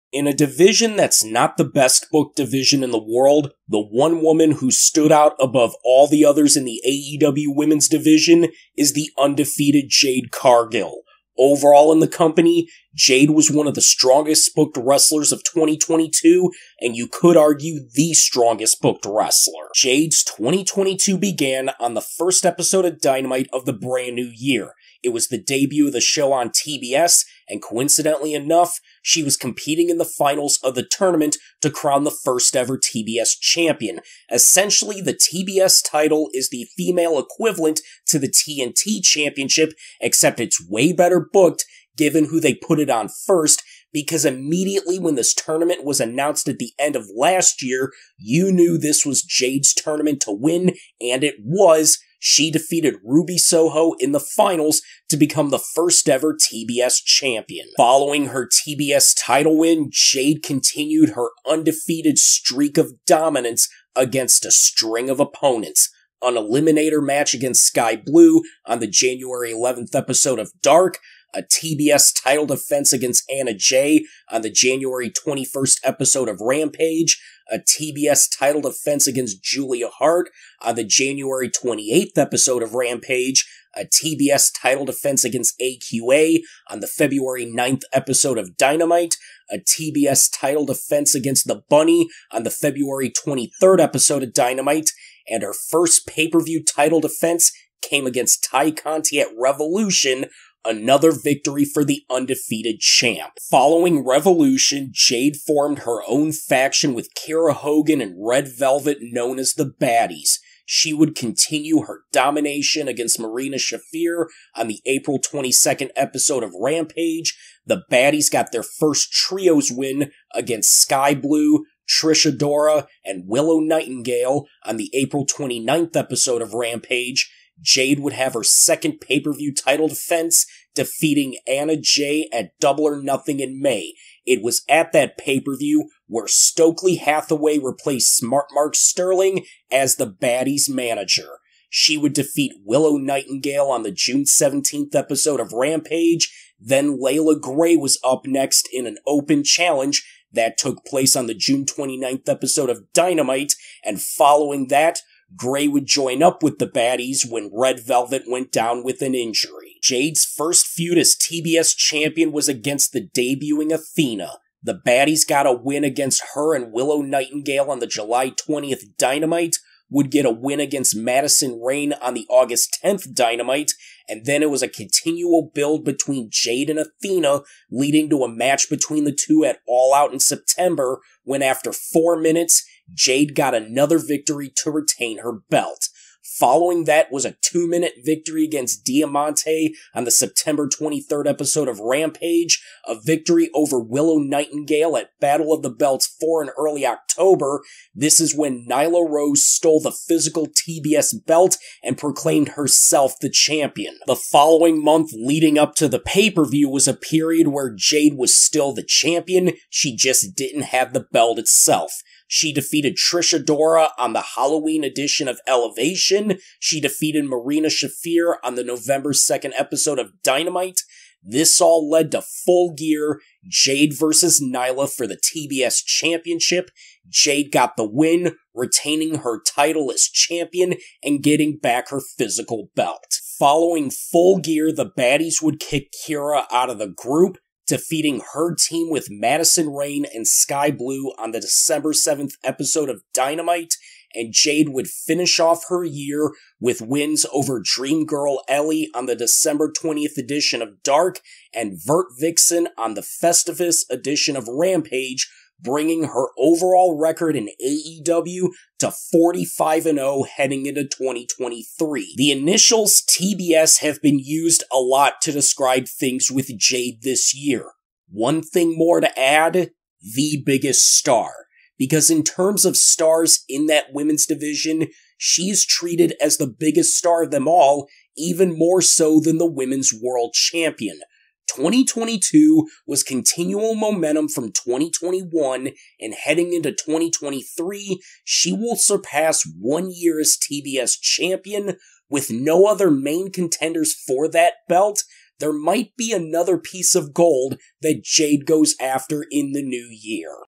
In a division that's not the best booked division in the world, the one woman who stood out above all the others in the AEW women's division is the undefeated Jade Cargill. Overall in the company, Jade was one of the strongest booked wrestlers of 2022, and you could argue the strongest booked wrestler. Jade's 2022 began on the first episode of Dynamite of the brand new year. It was the debut of the show on TBS, and coincidentally enough, she was competing in the finals of the tournament to crown the first ever TBS Champion. Essentially, the TBS title is the female equivalent to the TNT Championship, except it's way better booked given who they put it on first, because immediately when this tournament was announced at the end of last year, you knew this was Jade's tournament to win, and it was. She defeated Ruby Soho in the finals to become the first ever TBS champion. Following her TBS title win, Jade continued her undefeated streak of dominance against a string of opponents. An eliminator match against Sky Blue on the January 11th episode of Dark, a TBS title defense against Anna Jay on the January 21st episode of Rampage, a TBS title defense against Julia Hart on the January 28th episode of Rampage, a TBS title defense against AQA on the February 9th episode of Dynamite, a TBS title defense against The Bunny on the February 23rd episode of Dynamite, and her first pay-per-view title defense came against Ty Conti at Revolution, another victory for the undefeated champ. Following Revolution, Jade formed her own faction with Kara Hogan and Red Velvet known as the Baddies. She would continue her domination against Marina Shafir on the April 22nd episode of Rampage. The Baddies got their first trios win against Sky Blue, Trish Adora, and Willow Nightingale on the April 29th episode of Rampage. Jade would have her second pay-per-view title defense, defeating Anna Jay at Double or Nothing in May. It was at that pay-per-view where Stokely Hathaway replaced Smart Mark Sterling as the Baddies manager. She would defeat Willow Nightingale on the June 17th episode of Rampage. Then Layla Gray was up next in an open challenge that took place on the June 29th episode of Dynamite, and following that, Gray would join up with the Baddies when Red Velvet went down with an injury. Jade's first feud as TBS champion was against the debuting Athena. The Baddies got a win against her, and Willow Nightingale on the July 20th Dynamite would get a win against Madison Rayne on the August 10th Dynamite, and then it was a continual build between Jade and Athena, leading to a match between the two at All Out in September, when after 4 minutes, Jade got another victory to retain her belt. Following that was a 2-minute victory against Diamante on the September 23rd episode of Rampage, a victory over Willow Nightingale at Battle of the Belts 4 in early October. This is when Nyla Rose stole the physical TBS belt and proclaimed herself the champion. The following month leading up to the pay-per-view was a period where Jade was still the champion, she just didn't have the belt itself. She defeated Trish Adora on the Halloween edition of Elevation. She defeated Marina Shafir on the November 2nd episode of Dynamite. This all led to Full Gear, Jade versus Nyla for the TBS Championship. Jade got the win, retaining her title as champion and getting back her physical belt. Following Full Gear, the Baddies would kick Kira out of the group, defeating her team with Madison Rayne and Sky Blue on the December 7th episode of Dynamite, and Jade would finish off her year with wins over Dream Girl Ellie on the December 20th edition of Dark, and Vert Vixen on the Festivus edition of Rampage, bringing her overall record in AEW to 45-0 heading into 2023. The initials TBS have been used a lot to describe things with Jade this year. One thing more to add, the biggest star. Because in terms of stars in that women's division, she's treated as the biggest star of them all, even more so than the women's world champion. 2022 was continual momentum from 2021, and heading into 2023, she will surpass 1 year as TBS champion, with no other main contenders for that belt, there might be another piece of gold that Jade goes after in the new year.